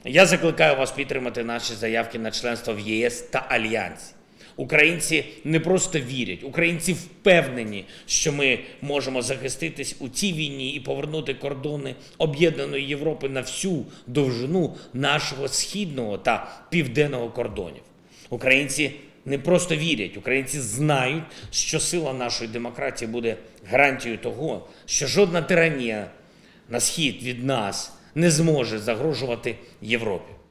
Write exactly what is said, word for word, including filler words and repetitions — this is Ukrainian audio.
Я закликаю вас підтримати наші заявки на членство в ЄС та Альянсі. Українці не просто вірять, українці впевнені, що ми можемо захиститись у цій війні і повернути кордони об'єднаної Європи на всю довжину нашого східного та південного кордонів. Українці не просто вірять, українці знають, що сила нашої демократії буде гарантією того, що жодна тиранія на схід від нас не зможе загрожувати Європі.